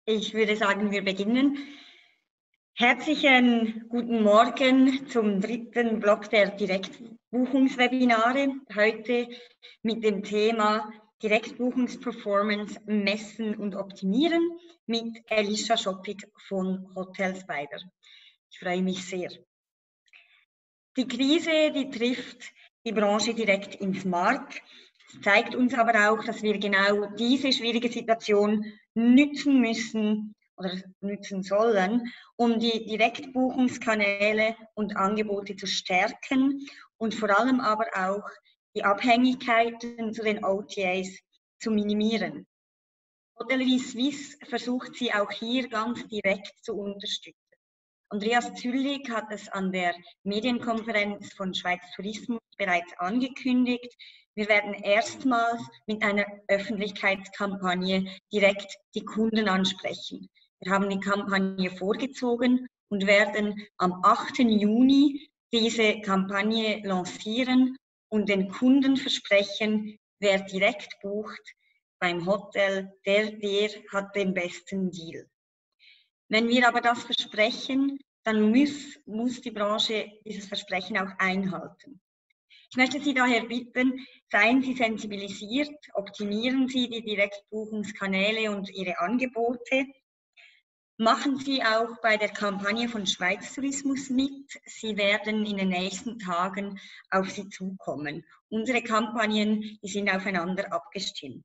Ich würde sagen, wir beginnen. Herzlichen guten Morgen zum dritten Block der Direktbuchungswebinare. Heute mit dem Thema Direktbuchungsperformance messen und optimieren mit Elisha Schoppig von Hotel Spider. Ich freue mich sehr. Die Krise, die trifft die Branche direkt ins Mark. Es zeigt uns aber auch, dass wir genau diese schwierige Situation nützen müssen oder nützen sollen, um die Direktbuchungskanäle und Angebote zu stärken und vor allem aber auch die Abhängigkeiten zu den OTAs zu minimieren. Hotellerie Suisse versucht sie auch hier ganz direkt zu unterstützen. Andreas Züllig hat es an der Medienkonferenz von Schweiz Tourismus bereits angekündigt. Wir werden erstmals mit einer Öffentlichkeitskampagne direkt die Kunden ansprechen. Wir haben die Kampagne vorgezogen und werden am 8. Juni diese Kampagne lancieren und den Kunden versprechen, wer direkt bucht beim Hotel, der hat den besten Deal. Wenn wir aber das versprechen, dann muss die Branche dieses Versprechen auch einhalten. Ich möchte Sie daher bitten, seien Sie sensibilisiert, optimieren Sie die Direktbuchungskanäle und Ihre Angebote. Machen Sie auch bei der Kampagne von Schweiz Tourismus mit. Sie werden in den nächsten Tagen auf Sie zukommen. Unsere Kampagnen, die sind aufeinander abgestimmt.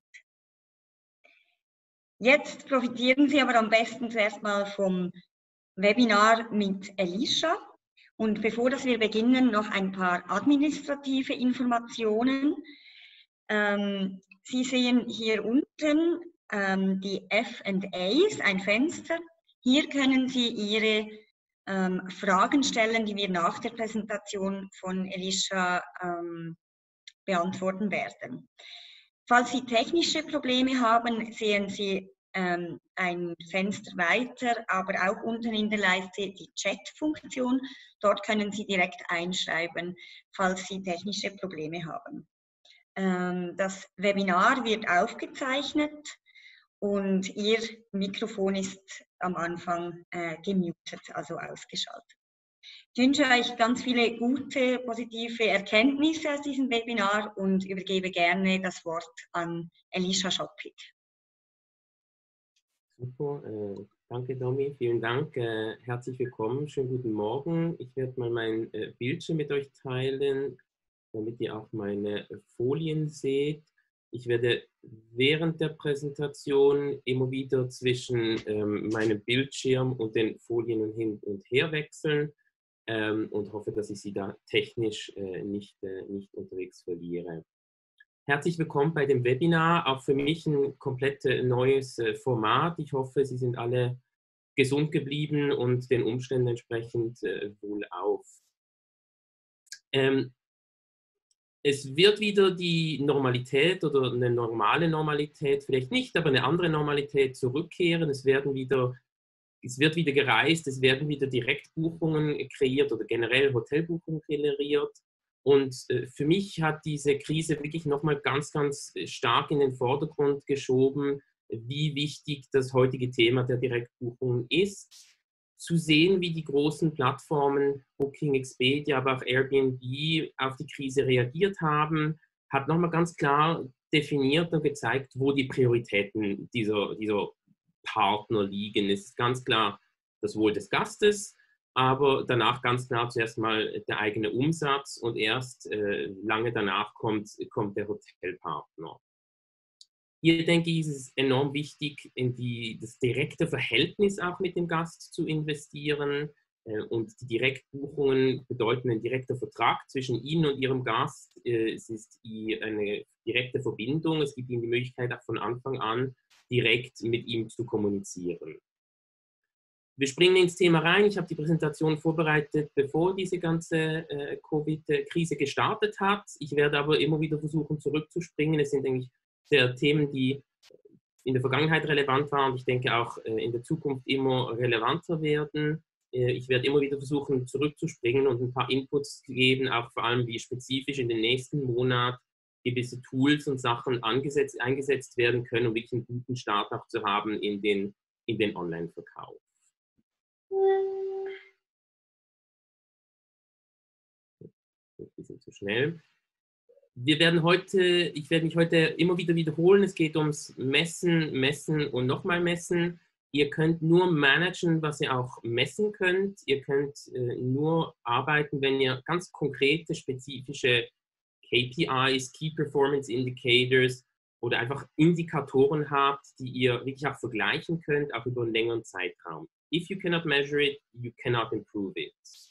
Jetzt profitieren Sie aber am besten zuerst mal vom Webinar mit Elisha. Und bevor wir beginnen, noch ein paar administrative Informationen. Sie sehen hier unten die F&As, ein Fenster. Hier können Sie Ihre Fragen stellen, die wir nach der Präsentation von Elisha beantworten werden. Falls Sie technische Probleme haben, sehen Sie ein Fenster weiter, aber auch unten in der Leiste die Chat-Funktion. Dort können Sie direkt einschreiben, falls Sie technische Probleme haben. Das Webinar wird aufgezeichnet und Ihr Mikrofon ist am Anfang gemutet, also ausgeschaltet. Ich wünsche euch ganz viele gute, positive Erkenntnisse aus diesem Webinar und übergebe gerne das Wort an Elisha Schoppig. Super, danke Domi, vielen Dank, herzlich willkommen, schönen guten Morgen. Ich werde mal mein Bildschirm mit euch teilen, damit ihr auch meine Folien seht. Ich werde während der Präsentation immer wieder zwischen meinem Bildschirm und den Folien hin und her wechseln. Und hoffe, dass ich Sie da technisch nicht unterwegs verliere. Herzlich willkommen bei dem Webinar, auch für mich ein komplett neues Format. Ich hoffe, Sie sind alle gesund geblieben und den Umständen entsprechend wohlauf. Es wird wieder die Normalität oder eine normale Normalität, vielleicht nicht, aber eine andere Normalität zurückkehren. Es wird wieder gereist, es werden wieder Direktbuchungen kreiert oder generell Hotelbuchungen generiert. Und für mich hat diese Krise wirklich nochmal ganz, ganz stark in den Vordergrund geschoben, wie wichtig das heutige Thema der Direktbuchungen ist. Zu sehen, wie die großen Plattformen Booking, Expedia, aber auch Airbnb auf die Krise reagiert haben, hat nochmal ganz klar definiert und gezeigt, wo die Prioritäten dieser Partner liegen. Es ist ganz klar das Wohl des Gastes, aber danach ganz klar zuerst mal der eigene Umsatz und erst lange danach kommt der Hotelpartner. Hier denke ich, ist es enorm wichtig, in das direkte Verhältnis auch mit dem Gast zu investieren. Und die Direktbuchungen bedeuten ein direkter Vertrag zwischen Ihnen und Ihrem Gast. Es ist eine direkte Verbindung. Es gibt Ihnen die Möglichkeit, auch von Anfang an direkt mit ihm zu kommunizieren. Wir springen ins Thema rein. Ich habe die Präsentation vorbereitet, bevor diese ganze Covid-Krise gestartet hat. Ich werde aber immer wieder versuchen, zurückzuspringen. Es sind eigentlich Themen, die in der Vergangenheit relevant waren und ich denke auch in der Zukunft immer relevanter werden. Ich werde immer wieder versuchen, zurückzuspringen und ein paar Inputs zu geben, auch vor allem, wie spezifisch in den nächsten Monaten gewisse Tools und Sachen eingesetzt werden können, um wirklich einen guten Start auch zu haben in den in den Online-Verkauf. Ein bisschen zu schnell. Ich werde mich heute immer wieder wiederholen. Es geht ums Messen, Messen und nochmal Messen. Ihr könnt nur managen, was ihr auch messen könnt. Ihr könnt nur arbeiten, wenn ihr ganz konkrete, spezifische KPIs, Key Performance Indicators oder einfach Indikatoren habt, die ihr wirklich auch vergleichen könnt, auch über einen längeren Zeitraum. If you cannot measure it, you cannot improve it.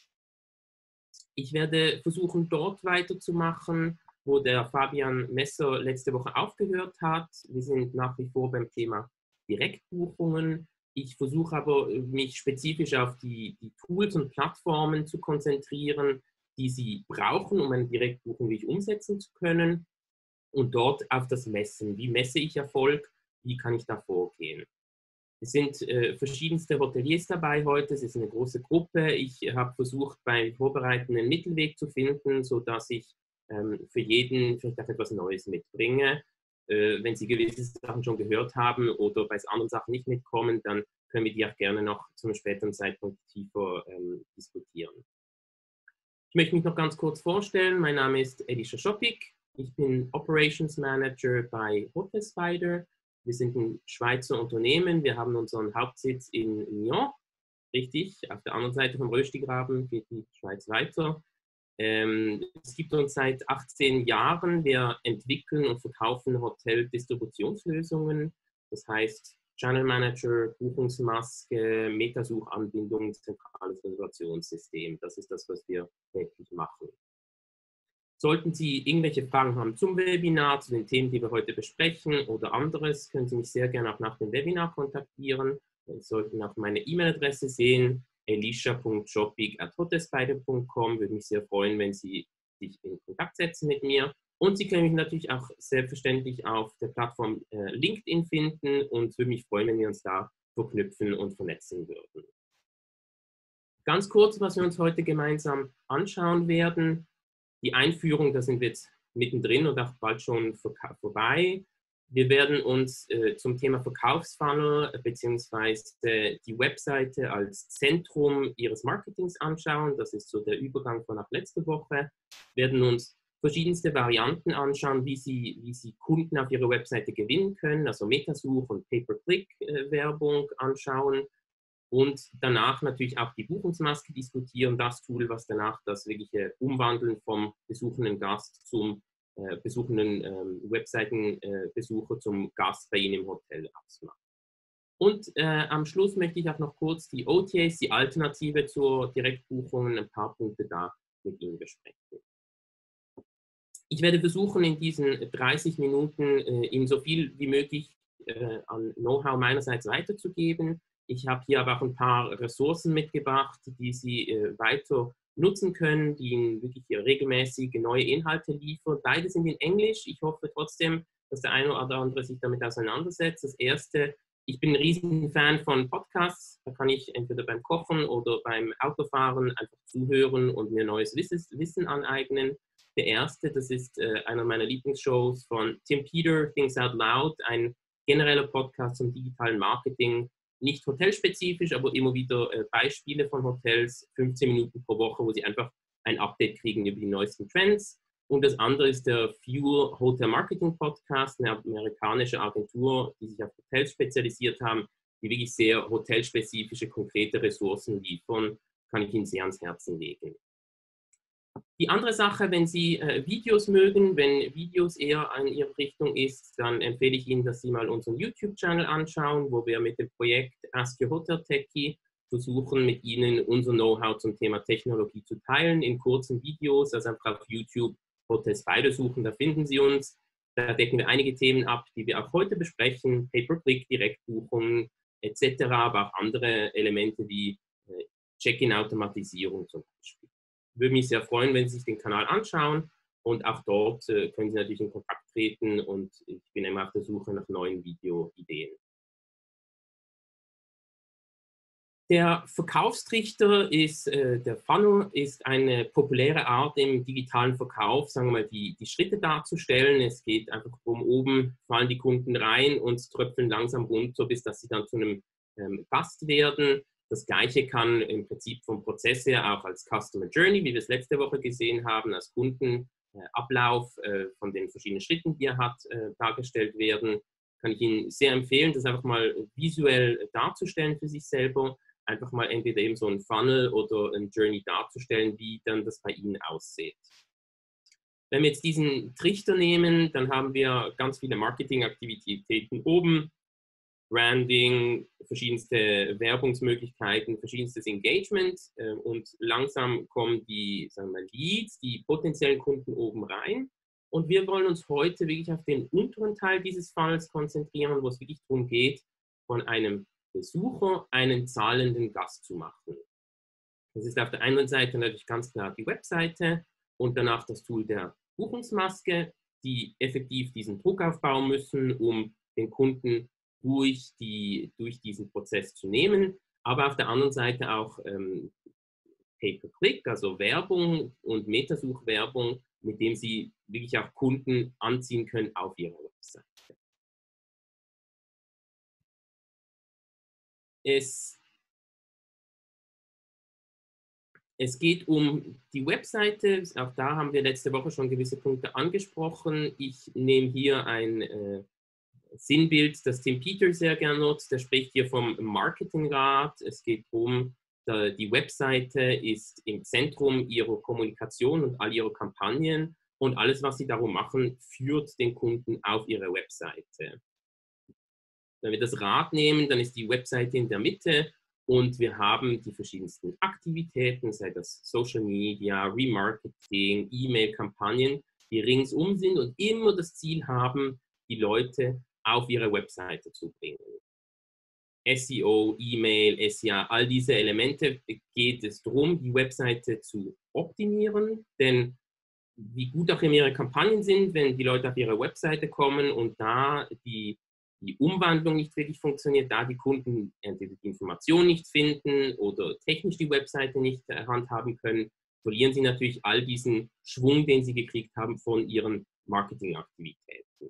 Ich werde versuchen, dort weiterzumachen, wo der Fabian Messer letzte Woche aufgehört hat. Wir sind nach wie vor beim Thema Direktbuchungen. Ich versuche aber, mich spezifisch auf die Tools und Plattformen zu konzentrieren, die Sie brauchen, um eine Direktbuchung wirklich umsetzen zu können. Und dort auf das Messen. Wie messe ich Erfolg? Wie kann ich da vorgehen? Es sind verschiedenste Hoteliers dabei heute. Es ist eine große Gruppe. Ich habe versucht, beim Vorbereiten einen Mittelweg zu finden, sodass ich für jeden vielleicht auch etwas Neues mitbringe. Wenn Sie gewisse Sachen schon gehört haben oder bei anderen Sachen nicht mitkommen, dann können wir die auch gerne noch zu einem späteren Zeitpunkt tiefer diskutieren. Ich möchte mich noch ganz kurz vorstellen. Mein Name ist Elisha Schoppik. Ich bin Operations Manager bei Hotelspider. Wir sind ein Schweizer Unternehmen. Wir haben unseren Hauptsitz in Lyon. Richtig, auf der anderen Seite vom Röstigraben geht die Schweiz weiter. Es gibt uns seit 18 Jahren. Wir entwickeln und verkaufen Hotel-Distributionslösungen. Das heißt Channel Manager, Buchungsmaske, Metasuchanbindung, zentrales Reservationssystem. Das ist das, was wir täglich machen. Sollten Sie irgendwelche Fragen haben zum Webinar, zu den Themen, die wir heute besprechen oder anderes, können Sie mich sehr gerne auch nach dem Webinar kontaktieren. Sie sollten auch meine E-Mail-Adresse sehen, elisha.schoppik@hotelspider.com. Würde mich sehr freuen, wenn Sie sich in Kontakt setzen mit mir. Und Sie können mich natürlich auch selbstverständlich auf der Plattform LinkedIn finden und würde mich freuen, wenn wir uns da verknüpfen und vernetzen würden. Ganz kurz, was wir uns heute gemeinsam anschauen werden. Die Einführung, da sind wir jetzt mittendrin und auch bald schon vorbei. Wir werden uns zum Thema Verkaufsfunnel bzw. die Webseite als Zentrum Ihres Marketings anschauen. Das ist so der Übergang von ab letzter Woche. Wir werden uns verschiedenste Varianten anschauen, wie Sie Kunden auf Ihrer Webseite gewinnen können, also Metasuch- und Pay-per-Click-Werbung anschauen. Und danach natürlich auch die Buchungsmaske diskutieren, das Tool, was danach das wirkliche Umwandeln vom besuchenden Gast zum besuchenden Webseitenbesucher zum Gast bei Ihnen im Hotel ausmacht. Und am Schluss möchte ich auch noch kurz die OTAs, die Alternative zur Direktbuchung, ein paar Punkte da mit Ihnen besprechen. Ich werde versuchen, in diesen 30 Minuten Ihnen so viel wie möglich an Know-how meinerseits weiterzugeben. Ich habe hier aber auch ein paar Ressourcen mitgebracht, die Sie weiter nutzen können, die Ihnen wirklich regelmäßig neue Inhalte liefern. Beide sind in Englisch. Ich hoffe trotzdem, dass der eine oder andere sich damit auseinandersetzt. Das erste, ich bin ein riesen Fan von Podcasts. Da kann ich entweder beim Kochen oder beim Autofahren einfach zuhören und mir neues Wissen aneignen. Der erste, das ist einer meiner Lieblingsshows von Tim Peter, Things Out Loud, ein genereller Podcast zum digitalen Marketing. Nicht hotelspezifisch, aber immer wieder Beispiele von Hotels, 15 Minuten pro Woche, wo Sie einfach ein Update kriegen über die neuesten Trends. Und das andere ist der Fuel Hotel Marketing Podcast, eine amerikanische Agentur, die sich auf Hotels spezialisiert haben, die wirklich sehr hotelspezifische, konkrete Ressourcen liefern, kann ich Ihnen sehr ans Herzen legen. Die andere Sache, wenn Sie Videos mögen, wenn Videos eher in Ihre Richtung ist, dann empfehle ich Ihnen, dass Sie mal unseren YouTube-Channel anschauen, wo wir mit dem Projekt Ask Your Hotel Techie versuchen, mit Ihnen unser Know-how zum Thema Technologie zu teilen in kurzen Videos, also einfach auf YouTube Hotelspider suchen, da finden Sie uns. Da decken wir einige Themen ab, die wir auch heute besprechen, Pay-per-Click, Direktbuchungen etc., aber auch andere Elemente wie Check-in-Automatisierung zum Beispiel. Würde mich sehr freuen, wenn Sie sich den Kanal anschauen und auch dort können Sie natürlich in Kontakt treten und ich bin immer auf der Suche nach neuen Videoideen. Der Verkaufstrichter ist, der Funnel ist eine populäre Art im digitalen Verkauf, sagen wir mal, die Schritte darzustellen. Es geht einfach darum, oben fallen die Kunden rein und tröpfeln langsam runter, bis dass sie dann zu einem Gast werden. Das Gleiche kann im Prinzip vom Prozess her auch als Customer Journey, wie wir es letzte Woche gesehen haben, als Kundenablauf von den verschiedenen Schritten, die er hat, dargestellt werden. Kann ich Ihnen sehr empfehlen, das einfach mal visuell darzustellen für sich selber. Einfach mal entweder eben so ein Funnel oder ein Journey darzustellen, wie dann das bei Ihnen aussieht. Wenn wir jetzt diesen Trichter nehmen, dann haben wir ganz viele Marketingaktivitäten oben. Branding, verschiedenste Werbungsmöglichkeiten, verschiedenstes Engagement und langsam kommen die, sagen wir, Leads, die potenziellen Kunden oben rein. Und wir wollen uns heute wirklich auf den unteren Teil dieses Funnels konzentrieren, wo es wirklich darum geht, von einem Besucher einen zahlenden Gast zu machen. Das ist auf der einen Seite natürlich ganz klar die Webseite und danach das Tool der Buchungsmaske, die effektiv diesen Druck aufbauen müssen, um den Kunden durch diesen Prozess zu nehmen, aber auf der anderen Seite auch Pay-per-Click, also Werbung und Metasuchwerbung, mit dem Sie wirklich auch Kunden anziehen können auf Ihrer Webseite. Es geht um die Webseite, auch da haben wir letzte Woche schon gewisse Punkte angesprochen. Ich nehme hier ein Sinnbild, das Tim Peters sehr gerne nutzt. Der spricht hier vom Marketingrad. Es geht darum, die Webseite ist im Zentrum ihrer Kommunikation und all ihrer Kampagnen und alles, was sie darum machen, führt den Kunden auf ihre Webseite. Wenn wir das Rad nehmen, dann ist die Webseite in der Mitte und wir haben die verschiedensten Aktivitäten, sei das Social Media, Remarketing, E-Mail-Kampagnen, die ringsum sind und immer das Ziel haben, die Leute auf ihre Webseite zu bringen. SEO, E-Mail, SEA, all diese Elemente geht es darum, die Webseite zu optimieren, denn wie gut auch immer ihre Kampagnen sind, wenn die Leute auf ihre Webseite kommen und da die Umwandlung nicht wirklich funktioniert, da die Kunden entweder die Information nicht finden oder technisch die Webseite nicht handhaben können, verlieren sie natürlich all diesen Schwung, den sie gekriegt haben von ihren Marketingaktivitäten.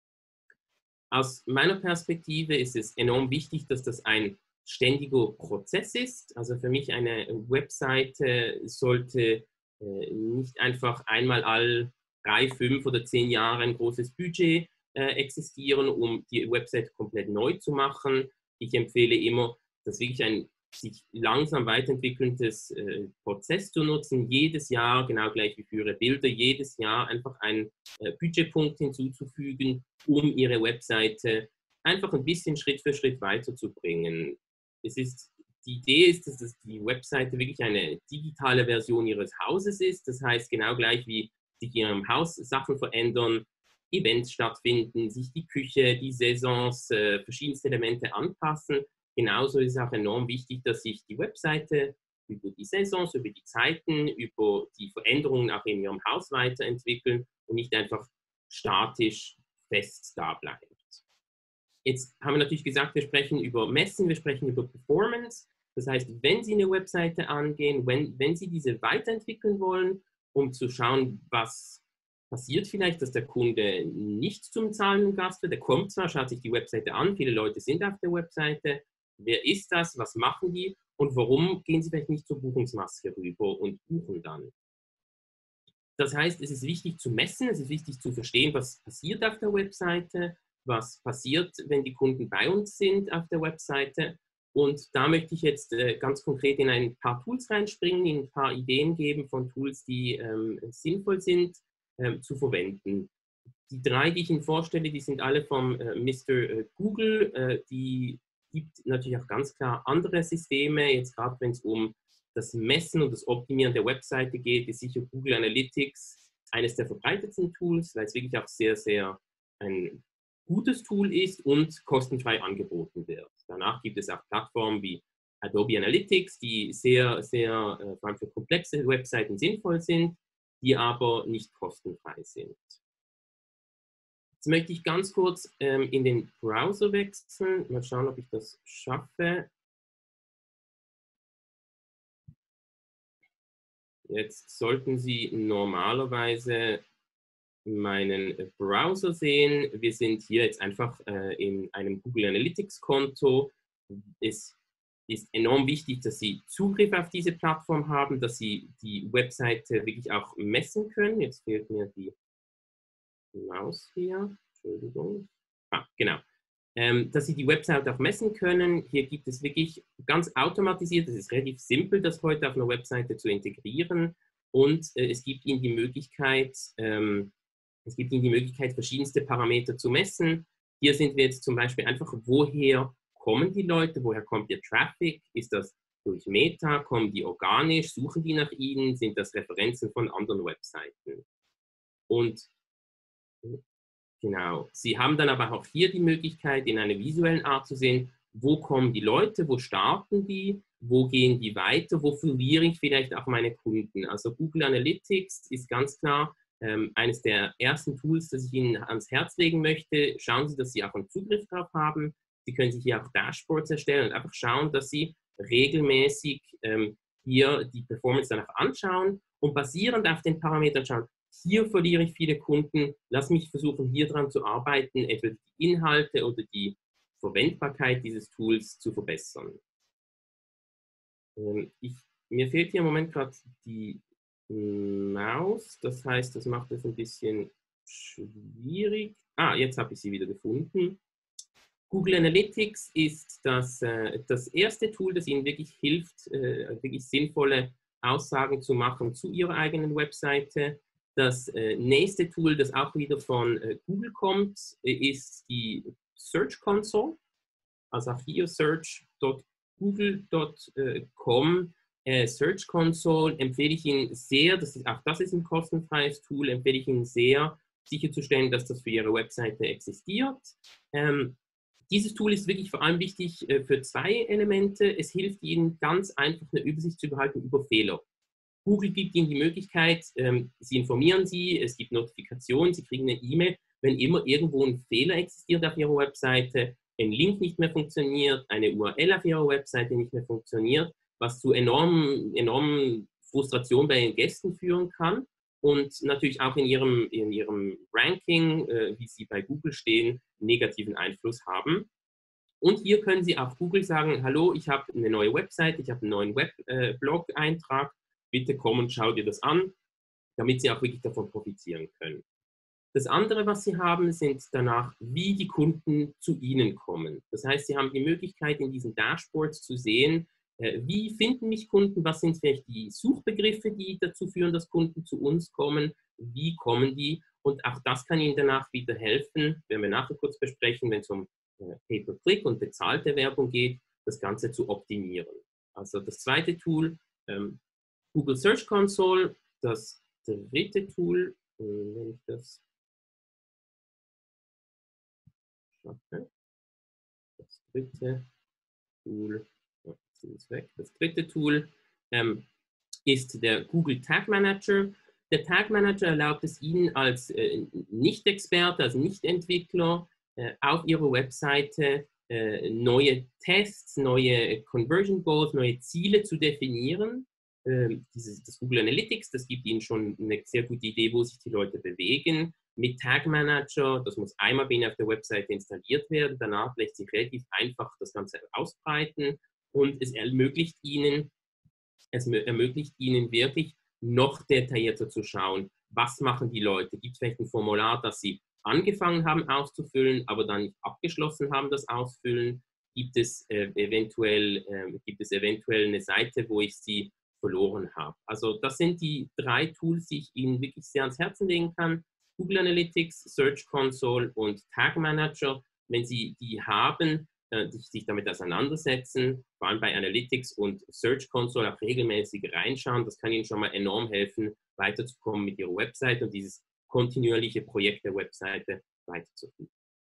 Aus meiner Perspektive ist es enorm wichtig, dass das ein ständiger Prozess ist. Also für mich eine Webseite sollte nicht einfach einmal all 3, 5 oder 10 Jahre ein großes Budget existieren, um die Website komplett neu zu machen. Ich empfehle immer, das wirklich ein sich langsam weiterentwickelndes Prozess zu nutzen, jedes Jahr, genau gleich wie für Ihre Bilder, jedes Jahr einfach einen Budgetpunkt hinzuzufügen, um Ihre Webseite einfach ein bisschen Schritt für Schritt weiterzubringen. Die Idee ist, dass die Webseite wirklich eine digitale Version Ihres Hauses ist. Das heißt, genau gleich wie sich in Ihrem Haus Sachen verändern, Events stattfinden, sich die Küche, die Saisons, verschiedenste Elemente anpassen. Genauso ist es auch enorm wichtig, dass sich die Webseite über die Saisons, über die Zeiten, über die Veränderungen auch in Ihrem Haus weiterentwickeln und nicht einfach statisch fest da bleibt. Jetzt haben wir natürlich gesagt, wir sprechen über Messen, wir sprechen über Performance. Das heißt, wenn Sie eine Webseite angehen, wenn Sie diese weiterentwickeln wollen, um zu schauen, was passiert vielleicht, dass der Kunde nicht zum zahlenden Gast wird. Der kommt zwar, schaut sich die Webseite an, viele Leute sind auf der Webseite. Wer ist das? Was machen die? Und warum gehen sie vielleicht nicht zur Buchungsmaske rüber und buchen dann? Das heißt, es ist wichtig zu messen, es ist wichtig zu verstehen, was passiert auf der Webseite, was passiert, wenn die Kunden bei uns sind auf der Webseite. Und da möchte ich jetzt ganz konkret in ein paar Tools reinspringen, Ihnen ein paar Ideen geben von Tools, die sinnvoll sind zu verwenden. Die 3, die ich Ihnen vorstelle, die sind alle vom Mr. Google. Die gibt natürlich auch ganz klar andere Systeme. Jetzt gerade wenn es um das Messen und das Optimieren der Webseite geht, ist sicher Google Analytics eines der verbreitetsten Tools, weil es wirklich auch sehr, sehr ein gutes Tool ist und kostenfrei angeboten wird. Danach gibt es auch Plattformen wie Adobe Analytics, die sehr, sehr vor allem für komplexe Webseiten sinnvoll sind, die aber nicht kostenfrei sind. Jetzt möchte ich ganz kurz in den Browser wechseln. Mal schauen, ob ich das schaffe. Jetzt sollten Sie normalerweise meinen Browser sehen. Wir sind hier jetzt einfach in einem Google Analytics Konto. es ist enorm wichtig, dass Sie Zugriff auf diese Plattform haben, dass Sie die Webseite wirklich auch messen können. Jetzt fehlt mir die Maus hier. Entschuldigung. Genau. Dass Sie die Website auch messen können. Hier gibt es wirklich ganz automatisiert, es ist relativ simpel, das heute auf einer Webseite zu integrieren, und es gibt Ihnen die Möglichkeit, verschiedenste Parameter zu messen. Hier sind wir jetzt zum Beispiel einfach, woher kommen die Leute, woher kommt ihr Traffic? Ist das durch Meta, kommen die organisch, suchen die nach Ihnen, sind das Referenzen von anderen Webseiten? Und genau, Sie haben dann aber auch hier die Möglichkeit, in einer visuellen Art zu sehen, wo kommen die Leute, wo starten die, wo gehen die weiter, wo verliere ich vielleicht auch meine Kunden. Also Google Analytics ist ganz klar eines der ersten Tools, das ich Ihnen ans Herz legen möchte. Schauen Sie, dass Sie auch einen Zugriff darauf haben. Sie können sich hier auch Dashboards erstellen und einfach schauen, dass Sie regelmäßig hier die Performance danach anschauen und basierend auf den Parametern schauen, hier verliere ich viele Kunden, lass mich versuchen, hier dran zu arbeiten, etwa die Inhalte oder die Verwendbarkeit dieses Tools zu verbessern. Mir fehlt hier im Moment gerade die Maus, das heißt, das macht es ein bisschen schwierig. Jetzt habe ich sie wieder gefunden. Google Analytics ist das erste Tool, das Ihnen wirklich hilft, wirklich sinnvolle Aussagen zu machen zu Ihrer eigenen Webseite. Das nächste Tool, das auch wieder von Google kommt, ist die Search Console. Also auch hier search.google.com. Search Console empfehle ich Ihnen sehr, auch das ist ein kostenfreies Tool, empfehle ich Ihnen sehr, sicherzustellen, dass das für Ihre Webseite existiert. Dieses Tool ist wirklich vor allem wichtig für zwei Elemente. Es hilft Ihnen ganz einfach eine Übersicht zu behalten über Fehler. Google gibt Ihnen die Möglichkeit, Sie informieren Sie, es gibt Notifikationen, Sie kriegen eine E-Mail, wenn immer irgendwo ein Fehler existiert auf Ihrer Webseite, ein Link nicht mehr funktioniert, eine URL auf Ihrer Webseite nicht mehr funktioniert, was zu enormen Frustration bei den Gästen führen kann und natürlich auch in ihrem Ranking, wie Sie bei Google stehen, negativen Einfluss haben. Und hier können Sie auch Google sagen, hallo, ich habe eine neue Website, ich habe einen neuen Blog-Eintrag, bitte komm und schau dir das an, damit Sie auch wirklich davon profitieren können. Das andere, was Sie haben, sind danach, wie die Kunden zu Ihnen kommen. Das heißt, Sie haben die Möglichkeit, in diesen Dashboards zu sehen, wie finden mich Kunden, was sind vielleicht die Suchbegriffe, die dazu führen, dass Kunden zu uns kommen, wie kommen die, und auch das kann Ihnen danach wieder helfen, werden wir nachher kurz besprechen, wenn es um Pay-per-Click und bezahlte Werbung geht, das Ganze zu optimieren. Also das zweite Tool, Google Search Console, das dritte Tool, wenn ich das schaffe, das dritte Tool, das dritte Tool ist der Google Tag Manager. Der Tag Manager erlaubt es Ihnen als Nicht-Experte, als Nicht-Entwickler auf Ihrer Webseite neue Tests, neue Conversion Goals, neue Ziele zu definieren. Das Google Analytics, das gibt Ihnen schon eine sehr gute Idee, wo sich die Leute bewegen. Mit Tag Manager, das muss einmal bei Ihnen auf der Webseite installiert werden, danach lässt sich relativ einfach das Ganze ausbreiten und es ermöglicht Ihnen wirklich noch detaillierter zu schauen, was machen die Leute. Gibt es vielleicht ein Formular, das Sie angefangen haben auszufüllen, aber dann nicht abgeschlossen haben, das Ausfüllen? Gibt es eventuell eine Seite, wo ich sie verloren habe? Also das sind die drei Tools, die ich Ihnen wirklich sehr ans Herzen legen kann. Google Analytics, Search Console und Tag Manager. Wenn Sie die haben, sich damit auseinandersetzen, vor allem bei Analytics und Search Console auch regelmäßig reinschauen. Das kann Ihnen schon mal enorm helfen, weiterzukommen mit Ihrer Website und dieses kontinuierliche Projekt der Webseite weiterzuführen.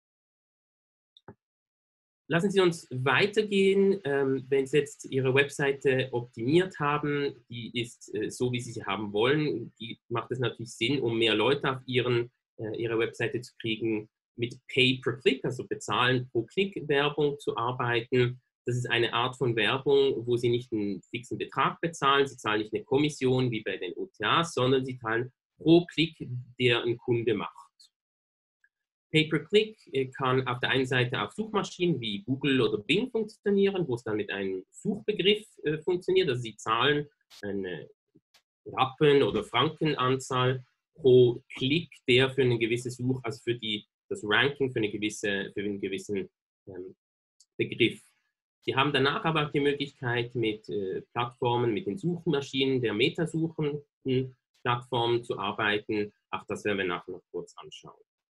Lassen Sie uns weitergehen. Wenn Sie jetzt Ihre Webseite optimiert haben, die ist so, wie Sie sie haben wollen, die macht es natürlich Sinn, um mehr Leute auf Ihre Webseite zu kriegen, mit Pay-per-Click, also bezahlen pro Klick-Werbung zu arbeiten. Das ist eine Art von Werbung, wo Sie nicht einen fixen Betrag bezahlen, Sie zahlen nicht eine Kommission wie bei den OTAs, sondern Sie zahlen pro Klick, der ein Kunde macht. Pay-per-Click kann auf der einen Seite auf Suchmaschinen wie Google oder Bing funktionieren, wo es dann mit einem Suchbegriff funktioniert. Also Sie zahlen eine Rappen- oder Frankenanzahl pro Klick, der für eine gewisse also für das Ranking für einen gewissen Begriff. Sie haben danach aber auch die Möglichkeit, mit Plattformen, mit den Suchmaschinen der metasuchenden Plattformen zu arbeiten. Auch das werden wir nachher noch kurz anschauen.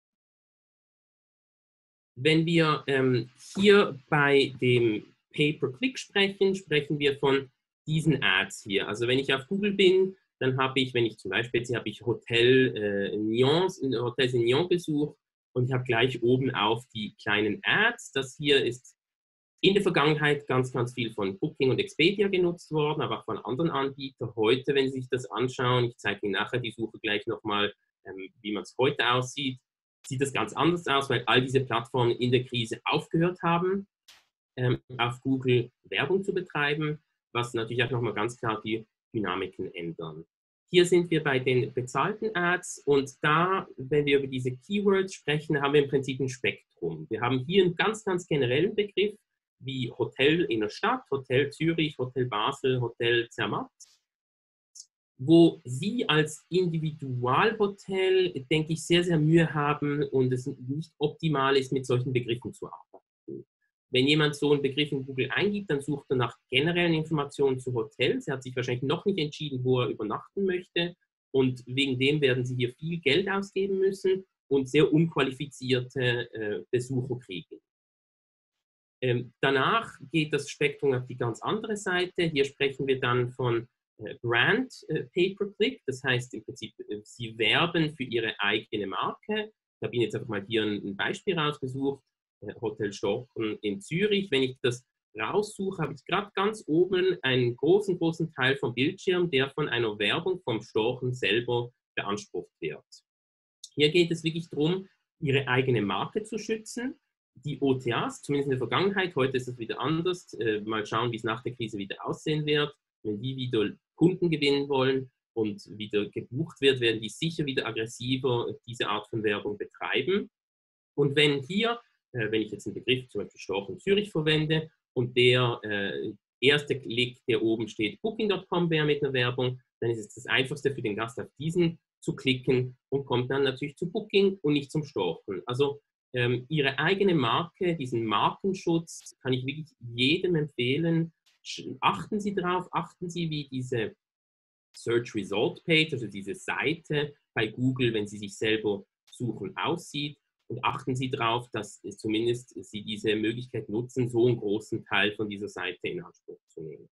Wenn wir hier bei dem Pay-per-Click sprechen, sprechen wir von diesen Ads hier. Also wenn ich auf Google bin, dann habe ich, wenn ich zum Beispiel, jetzt habe ich Hotels in Nyon besucht und ich habe gleich oben auf die kleinen Ads. Das hier ist in der Vergangenheit ganz, ganz viel von Booking und Expedia genutzt worden, aber auch von anderen Anbietern. Heute, wenn Sie sich das anschauen, ich zeige Ihnen nachher die Suche gleich nochmal, wie man es heute aussieht, sieht das ganz anders aus, weil all diese Plattformen in der Krise aufgehört haben, auf Google Werbung zu betreiben, was natürlich auch nochmal ganz klar die Dynamiken ändern. Hier sind wir bei den bezahlten Ads und da, wenn wir über diese Keywords sprechen, haben wir im Prinzip ein Spektrum. Wir haben hier einen ganz, ganz generellen Begriff, wie Hotel in der Stadt, Hotel Zürich, Hotel Basel, Hotel Zermatt, wo Sie als Individualhotel, denke ich, sehr, sehr Mühe haben und es nicht optimal ist, mit solchen Begriffen zu arbeiten. Wenn jemand so einen Begriff in Google eingibt, dann sucht er nach generellen Informationen zu Hotels. Er hat sich wahrscheinlich noch nicht entschieden, wo er übernachten möchte und wegen dem werden Sie hier viel Geld ausgeben müssen und sehr unqualifizierte Besucher kriegen. Danach geht das Spektrum auf die ganz andere Seite. Hier sprechen wir dann von Brand Pay-per-Click. Das heißt im Prinzip, Sie werben für Ihre eigene Marke. Ich habe Ihnen jetzt einfach mal hier ein Beispiel rausgesucht. Hotel Storchen in Zürich. Wenn ich das raussuche, habe ich gerade ganz oben einen großen, großen Teil vom Bildschirm, der von einer Werbung vom Storchen selber beansprucht wird. Hier geht es wirklich darum, Ihre eigene Marke zu schützen. Die OTAs, zumindest in der Vergangenheit, heute ist es wieder anders. Mal schauen, wie es nach der Krise wieder aussehen wird. Wenn die wieder Kunden gewinnen wollen und wieder gebucht wird, werden die sicher wieder aggressiver diese Art von Werbung betreiben. Und wenn hier, wenn ich jetzt einen Begriff zum Beispiel Storchen Zürich verwende und der erste Klick, der oben steht, Booking.com wäre mit einer Werbung, dann ist es das Einfachste für den Gast, auf diesen zu klicken und kommt dann natürlich zu Booking und nicht zum Storchen. Also Ihre eigene Marke, diesen Markenschutz, kann ich wirklich jedem empfehlen. Achten Sie darauf, achten Sie, wie diese Search Result Page, also diese Seite bei Google, wenn Sie sich selber suchen, aussieht. Und achten Sie darauf, dass zumindest Sie diese Möglichkeit nutzen, so einen großen Teil von dieser Seite in Anspruch zu nehmen.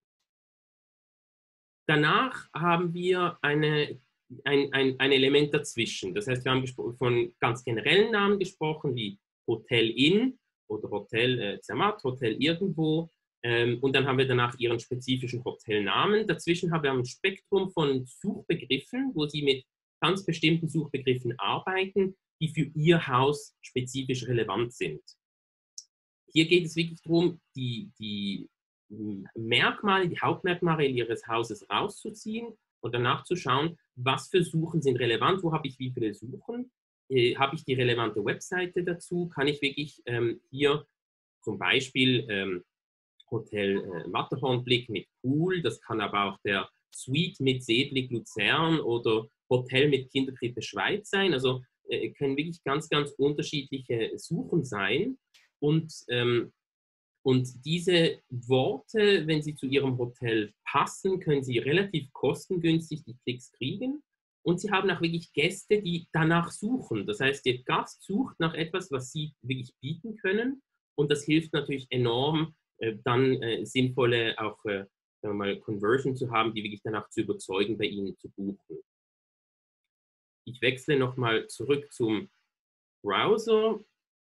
Danach haben wir ein Element dazwischen. Das heißt, wir haben von ganz generellen Namen gesprochen, wie Hotel Inn oder Hotel Zermatt, Hotel irgendwo. Und dann haben wir danach Ihren spezifischen Hotelnamen. Dazwischen haben wir ein Spektrum von Suchbegriffen, wo Sie mit ganz bestimmten Suchbegriffen arbeiten, die für Ihr Haus spezifisch relevant sind. Hier geht es wirklich darum, die Merkmale, die Hauptmerkmale Ihres Hauses rauszuziehen und danach zu schauen, was für Suchen sind relevant, wo habe ich wie viele Suchen, habe ich die relevante Webseite dazu, kann ich wirklich hier zum Beispiel Hotel Matterhornblick mit Pool, das kann aber auch der Suite mit Seeblick Luzern oder Hotel mit Kinderkrippe Schweiz sein, also können wirklich ganz, ganz unterschiedliche Suchen sein und diese Worte, wenn sie zu Ihrem Hotel passen, können Sie relativ kostengünstig die Klicks kriegen. Und Sie haben auch wirklich Gäste, die danach suchen. Das heißt, Ihr Gast sucht nach etwas, was Sie wirklich bieten können. Und das hilft natürlich enorm, dann sinnvolle auch sagen wir mal, Conversion zu haben, die wirklich danach zu überzeugen, bei Ihnen zu buchen. Ich wechsle nochmal zurück zum Browser.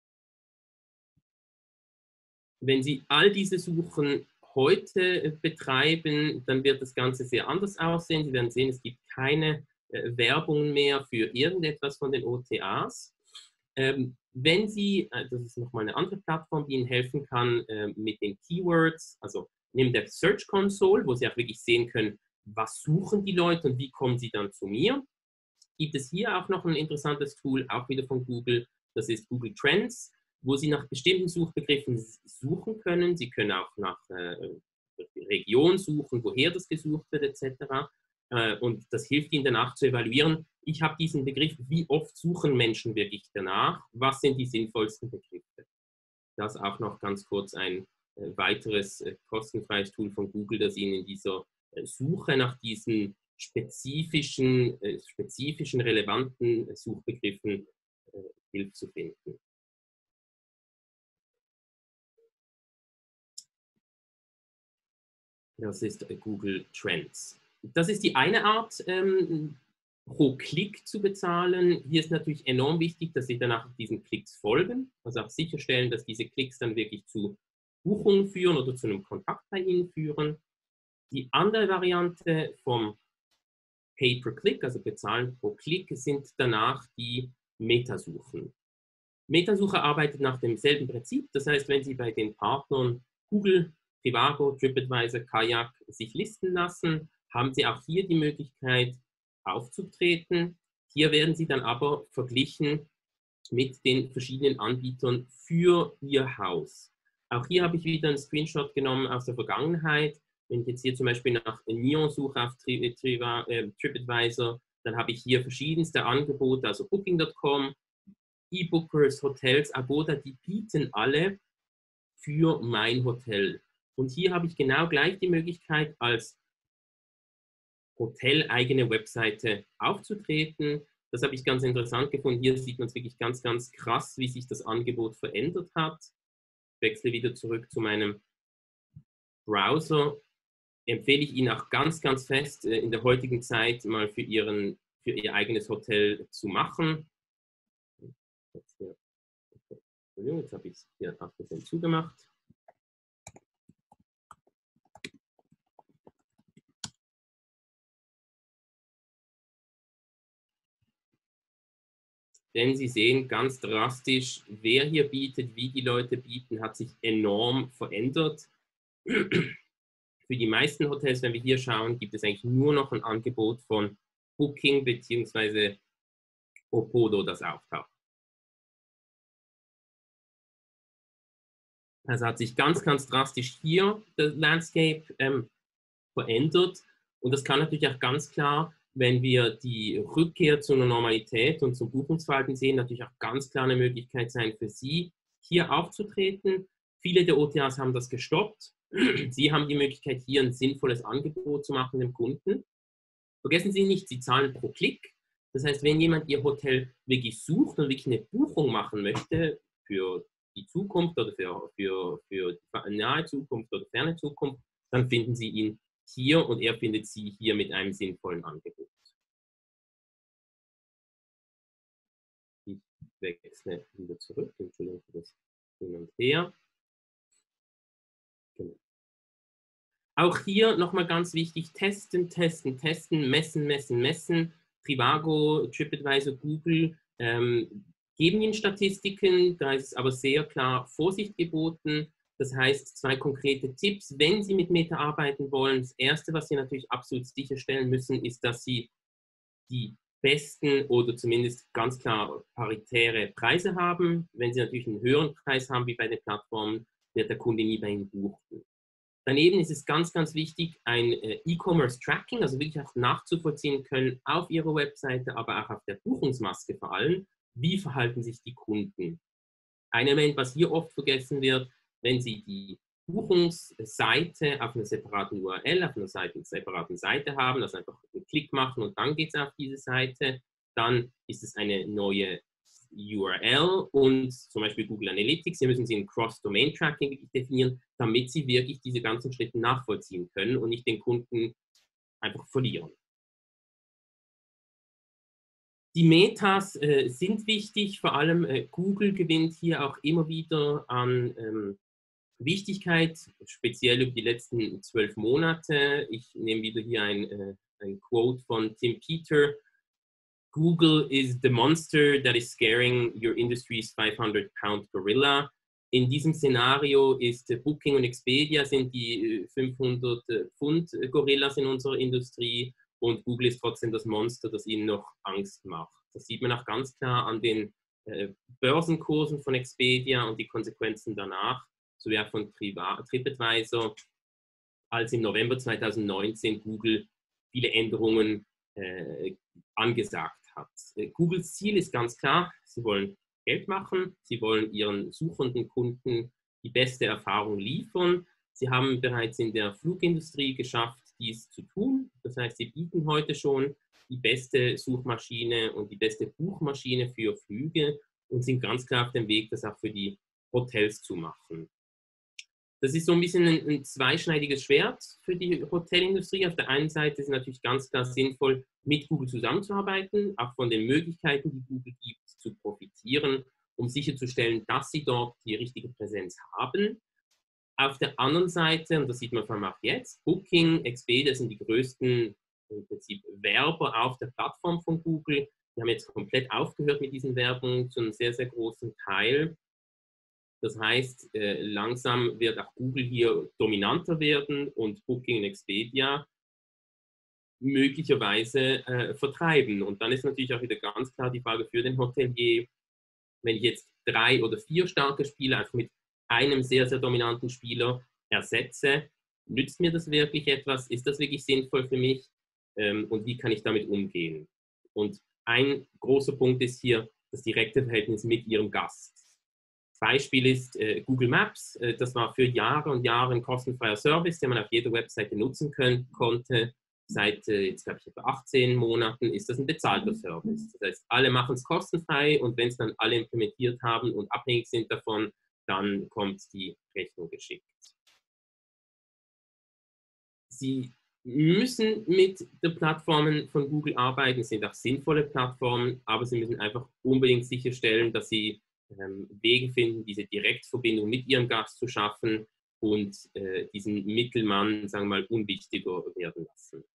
Wenn Sie all diese Suchen heute betreiben, dann wird das Ganze sehr anders aussehen. Sie werden sehen, es gibt keine Werbung mehr für irgendetwas von den OTAs. Wenn Sie, das ist nochmal eine andere Plattform, die Ihnen helfen kann mit den Keywords, also neben der Search Console, wo Sie auch wirklich sehen können, was suchen die Leute und wie kommen sie dann zu mir, gibt es hier auch noch ein interessantes Tool, auch wieder von Google, Das ist Google Trends, wo Sie nach bestimmten Suchbegriffen suchen können. Sie können auch nach Region suchen, woher das gesucht wird, etc. Und das hilft Ihnen danach zu evaluieren, ich habe diesen Begriff, wie oft suchen Menschen wirklich danach, was sind die sinnvollsten Begriffe. Das auch noch ganz kurz ein weiteres kostenfreies Tool von Google, das Ihnen in dieser Suche nach diesen spezifischen relevanten Suchbegriffen hilft zu finden. Das ist Google Trends. Das ist die eine Art, pro Klick zu bezahlen. Hier ist natürlich enorm wichtig, dass Sie danach diesen Klicks folgen, also auch sicherstellen, dass diese Klicks dann wirklich zu Buchungen führen oder zu einem Kontakt bei Ihnen führen. Die andere Variante vom Pay per Click, also bezahlen pro Klick, sind danach die Metasuchen. Metasuche arbeitet nach demselben Prinzip, das heißt, wenn Sie bei den Partnern Google, Trivago, TripAdvisor, Kayak sich listen lassen, haben Sie auch hier die Möglichkeit aufzutreten. Hier werden Sie dann aber verglichen mit den verschiedenen Anbietern für Ihr Haus. Auch hier habe ich wieder einen Screenshot genommen aus der Vergangenheit. Wenn ich jetzt hier zum Beispiel nach Nyon suche auf TripAdvisor, dann habe ich hier verschiedenste Angebote, also Booking.com, eBookers, Hotels, Agoda, die bieten alle für mein Hotel. Und hier habe ich genau gleich die Möglichkeit, als hoteleigene Webseite aufzutreten. Das habe ich ganz interessant gefunden. Hier sieht man es wirklich ganz, ganz krass, wie sich das Angebot verändert hat. Ich wechsle wieder zurück zu meinem Browser. Empfehle ich Ihnen auch ganz, ganz fest, in der heutigen Zeit mal für Ihr eigenes Hotel zu machen. Jetzt habe ich es hier auf das zugemacht. Denn Sie sehen ganz drastisch, wer hier bietet, wie die Leute bieten, hat sich enorm verändert. Für die meisten Hotels, wenn wir hier schauen, gibt es eigentlich nur noch ein Angebot von Booking bzw. Opodo, das auftaucht. Also hat sich ganz, ganz drastisch hier das Landscape verändert. Und das kann natürlich auch ganz klar, wenn wir die Rückkehr zu einer Normalität und zum Buchungsverhalten sehen, natürlich auch ganz klar eine Möglichkeit sein für Sie, hier aufzutreten. Viele der OTAs haben das gestoppt. Sie haben die Möglichkeit, hier ein sinnvolles Angebot zu machen dem Kunden. Vergessen Sie nicht, Sie zahlen pro Klick. Das heißt, wenn jemand Ihr Hotel wirklich sucht und wirklich eine Buchung machen möchte für die Zukunft oder für die nahe Zukunft oder ferne Zukunft, dann finden Sie ihn hier und er findet Sie hier mit einem sinnvollen Angebot. Ich wechsle wieder zurück. Entschuldigung für das Hin und Her. Genau. Auch hier nochmal ganz wichtig, testen, testen, testen, messen, messen, messen. Trivago, TripAdvisor, Google geben Ihnen Statistiken, da ist aber sehr klar Vorsicht geboten. Das heißt, 2 konkrete Tipps, wenn Sie mit Meta arbeiten wollen. Das Erste, was Sie natürlich absolut sicherstellen müssen, ist, dass Sie die besten oder zumindest ganz klar paritäre Preise haben. Wenn Sie natürlich einen höheren Preis haben wie bei den Plattformen, wird der Kunde nie bei Ihnen buchen. Daneben ist es ganz, ganz wichtig, ein E-Commerce-Tracking, also wirklich auch nachzuvollziehen können auf Ihrer Webseite, aber auch auf der Buchungsmaske vor allem, wie verhalten sich die Kunden. Ein Element, was hier oft vergessen wird, wenn Sie die Buchungsseite auf einer separaten URL, auf einer separaten Seite haben, also einfach einen Klick machen und dann geht es auf diese Seite, dann ist es eine neue URL und zum Beispiel Google Analytics. Hier müssen Sie ein Cross-Domain-Tracking definieren, damit Sie wirklich diese ganzen Schritte nachvollziehen können und nicht den Kunden einfach verlieren. Die Metas sind wichtig, vor allem Google gewinnt hier auch immer wieder an Wichtigkeit, speziell über die letzten 12 Monate. Ich nehme wieder hier ein Quote von Tim Peter. Google is the monster that is scaring your industry's 500-pound gorilla. In diesem Szenario ist Booking und Expedia sind die 500-Pfund-Gorillas in unserer Industrie und Google ist trotzdem das Monster, das ihnen noch Angst macht. Das sieht man auch ganz klar an den Börsenkursen von Expedia und die Konsequenzen danach, sowie auch von TripAdvisor, als im November 2019 Google viele Änderungen angesagt hat. Googles Ziel ist ganz klar, sie wollen Geld machen, sie wollen ihren suchenden Kunden die beste Erfahrung liefern. Sie haben bereits in der Flugindustrie geschafft, dies zu tun. Das heißt, sie bieten heute schon die beste Suchmaschine und die beste Buchmaschine für Flüge und sind ganz klar auf dem Weg, das auch für die Hotels zu machen. Das ist so ein bisschen ein zweischneidiges Schwert für die Hotelindustrie. Auf der einen Seite ist es natürlich ganz klar sinnvoll, mit Google zusammenzuarbeiten, auch von den Möglichkeiten, die Google gibt, zu profitieren, um sicherzustellen, dass sie dort die richtige Präsenz haben. Auf der anderen Seite, und das sieht man vor allem auch jetzt, Booking, Expedia sind die größten im Prinzip Werber auf der Plattform von Google. Die haben jetzt komplett aufgehört mit diesen Werbungen zu einem sehr, sehr großen Teil. Das heißt, langsam wird auch Google hier dominanter werden und Booking und Expedia möglicherweise vertreiben. Und dann ist natürlich auch wieder ganz klar die Frage für den Hotelier, wenn ich jetzt 3 oder 4 starke Spieler einfach mit einem sehr, sehr dominanten Spieler ersetze, nützt mir das wirklich etwas? Ist das wirklich sinnvoll für mich? Und wie kann ich damit umgehen? Und ein großer Punkt ist hier das direkte Verhältnis mit Ihrem Gast. Beispiel ist Google Maps. Das war für Jahre und Jahre ein kostenfreier Service, den man auf jeder Webseite nutzen konnte. Seit jetzt, glaube ich, etwa 18 Monaten ist das ein bezahlter Service. Das heißt, alle machen es kostenfrei und wenn es dann alle implementiert haben und abhängig sind davon, dann kommt die Rechnung geschickt. Sie müssen mit den Plattformen von Google arbeiten. Es sind auch sinnvolle Plattformen, aber Sie müssen einfach unbedingt sicherstellen, dass Sie Wege finden, diese Direktverbindung mit Ihrem Gast zu schaffen und diesen Mittelmann, sagen wir mal, unwichtiger werden lassen.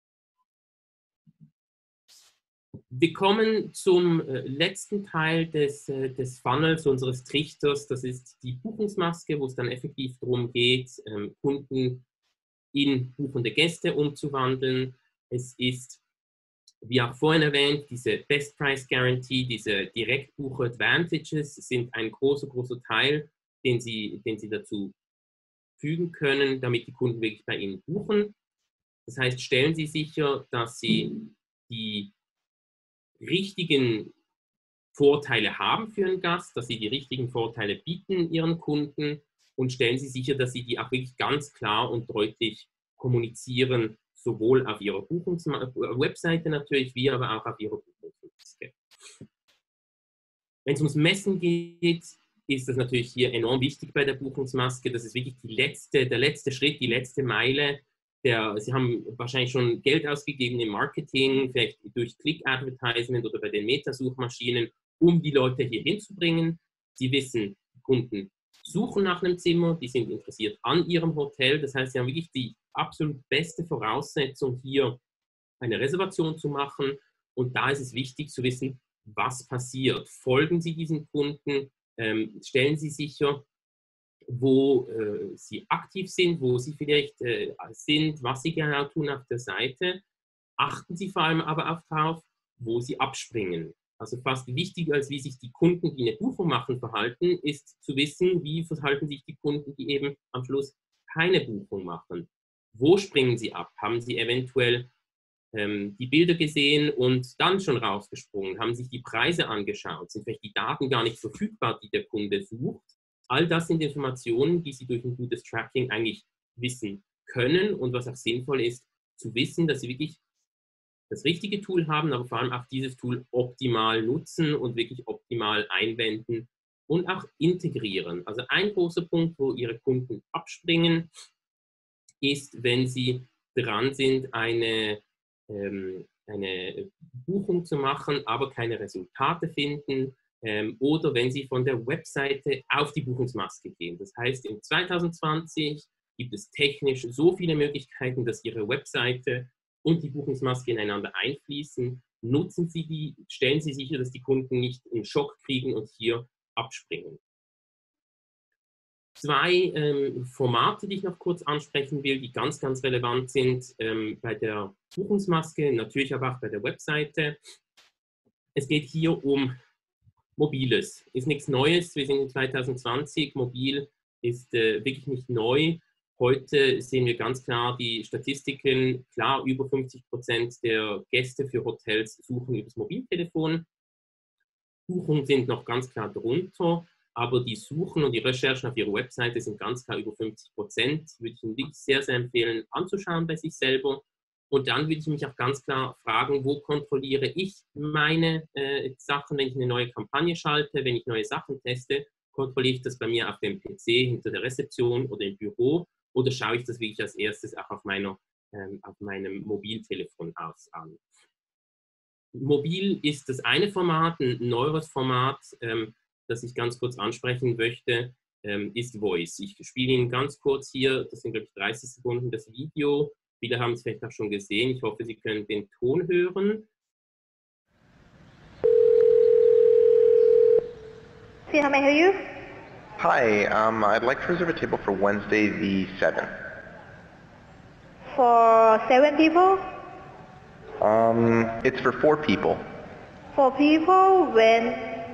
Wir kommen zum letzten Teil des Funnels, unseres Trichters. Das ist die Buchungsmaske, wo es dann effektiv darum geht, Kunden in buchende Gäste umzuwandeln. Es ist, wie auch vorhin erwähnt, diese Best Price Guarantee, diese Direktbuch-Advantages sind ein großer, großer Teil, den Sie dazu fügen können, damit die Kunden wirklich bei Ihnen buchen. Das heißt, stellen Sie sicher, dass Sie die richtigen Vorteile haben für einen Gast, dass Sie die richtigen Vorteile bieten Ihren Kunden und stellen Sie sicher, dass Sie die auch wirklich ganz klar und deutlich kommunizieren, sowohl auf Ihrer Webseite natürlich, wie aber auch auf Ihrer Buchungsmaske. Wenn es ums Messen geht, ist das natürlich hier enorm wichtig bei der Buchungsmaske. Das ist wirklich der letzte Schritt, die letzte Meile. Sie haben wahrscheinlich schon Geld ausgegeben im Marketing, vielleicht durch Click-Advertisement oder bei den Metasuchmaschinen, um die Leute hier hinzubringen. Sie wissen, Kunden suchen nach einem Zimmer, die sind interessiert an ihrem Hotel. Das heißt, sie haben wirklich die absolut beste Voraussetzung, hier eine Reservation zu machen. Und da ist es wichtig zu wissen, was passiert. Folgen Sie diesen Kunden, stellen Sie sicher, wo Sie aktiv sind, wo Sie vielleicht sind, was Sie genau tun auf der Seite. Achten Sie vor allem aber auch darauf, wo Sie abspringen. Also fast wichtiger, als wie sich die Kunden, die eine Buchung machen, verhalten, ist zu wissen, wie verhalten sich die Kunden, die eben am Schluss keine Buchung machen. Wo springen Sie ab? Haben Sie eventuell die Bilder gesehen und dann schon rausgesprungen? Haben sich die Preise angeschaut? Sind vielleicht die Daten gar nicht verfügbar, die der Kunde sucht? All das sind Informationen, die Sie durch ein gutes Tracking eigentlich wissen können und was auch sinnvoll ist, zu wissen, dass Sie wirklich das richtige Tool haben, aber vor allem auch dieses Tool optimal nutzen und wirklich optimal einwenden und auch integrieren. Also ein großer Punkt, wo Ihre Kunden abspringen, ist, wenn Sie dran sind, eine Buchung zu machen, aber keine Resultate finden, oder wenn Sie von der Webseite auf die Buchungsmaske gehen. Das heißt, in 2020 gibt es technisch so viele Möglichkeiten, dass Ihre Webseite und die Buchungsmaske ineinander einfließen. Nutzen Sie die, stellen Sie sicher, dass die Kunden nicht einen Schock kriegen und hier abspringen. 2 Formate, die ich noch kurz ansprechen will, die ganz, ganz relevant sind bei der Buchungsmaske, natürlich aber auch bei der Webseite. Es geht hier um Mobiles ist nichts Neues. Wir sind in 2020. Mobil ist wirklich nicht neu. Heute sehen wir ganz klar die Statistiken. Klar, über 50% der Gäste für Hotels suchen über das Mobiltelefon. Buchungen sind noch ganz klar drunter, aber die Suchen und die Recherchen auf ihrer Webseite sind ganz klar über 50%. Würde ich Ihnen wirklich sehr, sehr empfehlen, anzuschauen bei sich selber. Und dann würde ich mich auch ganz klar fragen, wo kontrolliere ich meine Sachen, wenn ich eine neue Kampagne schalte, wenn ich neue Sachen teste, kontrolliere ich das bei mir auf dem PC hinter der Rezeption oder im Büro oder schaue ich das wirklich als erstes auch auf meinem Mobiltelefon an. Mobil ist das eine Format, ein neueres Format, das ich ganz kurz ansprechen möchte, ist Voice. Ich spiele Ihnen ganz kurz hier, das sind glaube ich 30 Sekunden, das Video. Viele haben es vielleicht auch schon gesehen. Ich hoffe, Sie können den Ton hören. How may I help you? Hi, I'd like to reserve a table for Wednesday the 7th. For 7 people? It's for 4 people. 4 people when?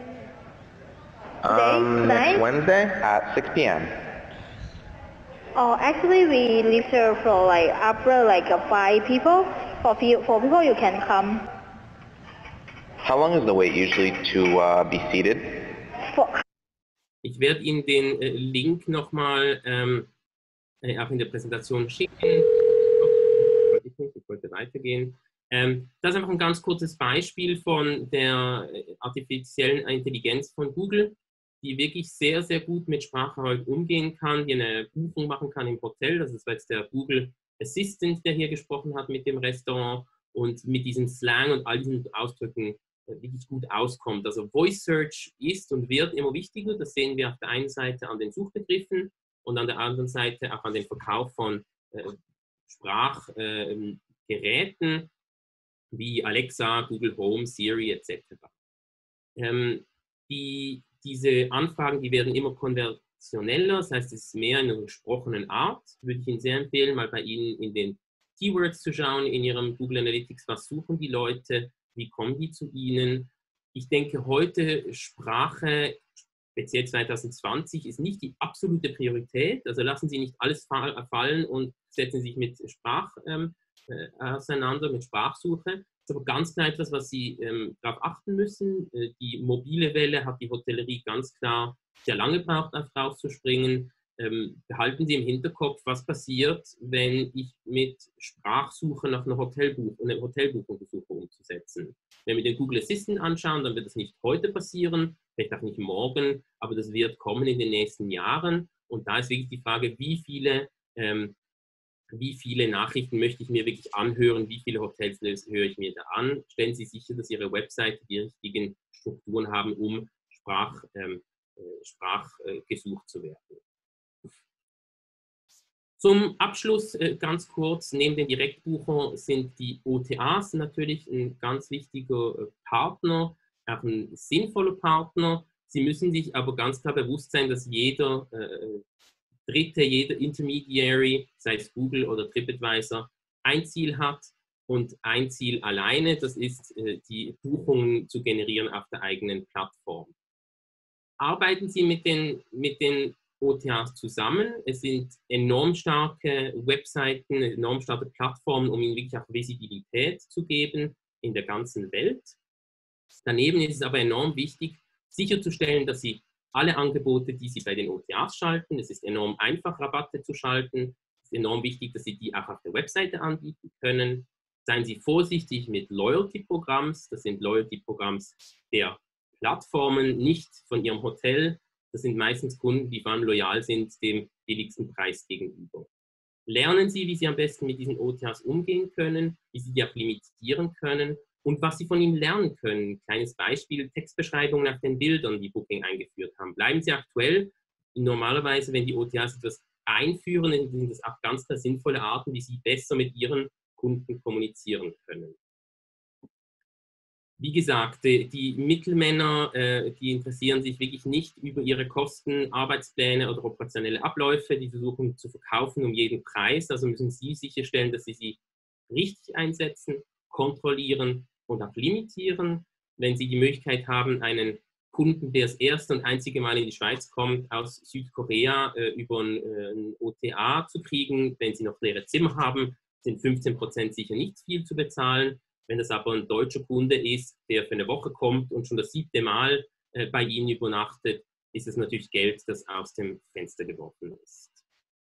Next Wednesday at 6 p.m. Oh, actually we reserve for like after like 5 people. For 4 people you can come. How long is the wait usually to be seated? Ich werde Ihnen den Link nochmal auch in der Präsentation schicken. Ich wollte weitergehen. Das ist einfach ein ganz kurzes Beispiel von der artifiziellen Intelligenz von Google, die wirklich sehr, sehr gut mit Sprache heute umgehen kann, die eine Buchung machen kann im Hotel. Das ist jetzt der Google Assistant, der hier gesprochen hat mit dem Restaurant und mit diesem Slang und all diesen Ausdrücken wirklich gut auskommt. Also Voice Search ist und wird immer wichtiger. Das sehen wir auf der einen Seite an den Suchbegriffen und an der anderen Seite auch an den Verkauf von Sprachgeräten wie Alexa, Google Home, Siri etc. Diese Anfragen, die werden immer konversioneller, das heißt, es ist mehr in einer gesprochenen Art. Würde ich Ihnen sehr empfehlen, mal bei Ihnen in den Keywords zu schauen, in Ihrem Google Analytics, was suchen die Leute, wie kommen die zu Ihnen. Ich denke, heute Sprache, speziell 2020, ist nicht die absolute Priorität. Also lassen Sie nicht alles fallen und setzen sich mit Sprache auseinander, mit Sprachsuche. Das ist aber ganz klar etwas, was Sie darauf achten müssen. Die mobile Welle hat die Hotellerie ganz klar sehr lange gebraucht, darauf zu springen. Behalten Sie im Hinterkopf, was passiert, wenn ich mit Sprachsuche nach einer Hotelbuchung versuche umzusetzen. Wenn wir den Google Assistant anschauen, dann wird das nicht heute passieren, vielleicht auch nicht morgen, aber das wird kommen in den nächsten Jahren. Und da ist wirklich die Frage, wie viele Nachrichten möchte ich mir wirklich anhören, wie viele Hotels höre ich mir da an. Stellen Sie sicher, dass Ihre Webseite die richtigen Strukturen haben, um sprachgesucht zu werden. Zum Abschluss ganz kurz, neben den Direktbuchern sind die OTAs natürlich ein ganz wichtiger Partner, auch ein sinnvoller Partner. Sie müssen sich aber ganz klar bewusst sein, dass jeder Dritte, jeder Intermediary, sei es Google oder TripAdvisor, ein Ziel hat und ein Ziel alleine, das ist, die Buchungen zu generieren auf der eigenen Plattform. Arbeiten Sie mit den OTAs zusammen. Es sind enorm starke Webseiten, enorm starke Plattformen, um ihnen wirklich auch Visibilität zu geben in der ganzen Welt. Daneben ist es aber enorm wichtig, sicherzustellen, dass Sie alle Angebote, die Sie bei den OTAs schalten, es ist enorm einfach, Rabatte zu schalten. Es ist enorm wichtig, dass Sie die auch auf der Webseite anbieten können. Seien Sie vorsichtig mit Loyalty-Programms. Das sind Loyalty-Programms der Plattformen, nicht von Ihrem Hotel. Das sind meistens Kunden, die vor allem loyal sind dem billigsten Preis gegenüber. Lernen Sie, wie Sie am besten mit diesen OTAs umgehen können, wie Sie die auch limitieren können und was Sie von ihnen lernen können. Kleines Beispiel, Textbeschreibungen nach den Bildern, die Booking eingeführt haben. Bleiben Sie aktuell. Normalerweise, wenn die OTAs etwas einführen, sind das auch ganz klar sinnvolle Arten, wie Sie besser mit Ihren Kunden kommunizieren können. Wie gesagt, die Mittelmänner, die interessieren sich wirklich nicht über ihre Kosten, Arbeitspläne oder operationelle Abläufe. Die versuchen zu verkaufen um jeden Preis. Also müssen Sie sicherstellen, dass Sie sie richtig einsetzen, kontrollieren und auch limitieren. Wenn Sie die Möglichkeit haben, einen Kunden, der das erste und einzige Mal in die Schweiz kommt, aus Südkorea über ein OTA zu kriegen. Wenn Sie noch leere Zimmer haben, sind 15% sicher nicht viel zu bezahlen. Wenn das aber ein deutscher Kunde ist, der für eine Woche kommt und schon das 7. Mal bei Ihnen übernachtet, ist es natürlich Geld, das aus dem Fenster geworfen ist.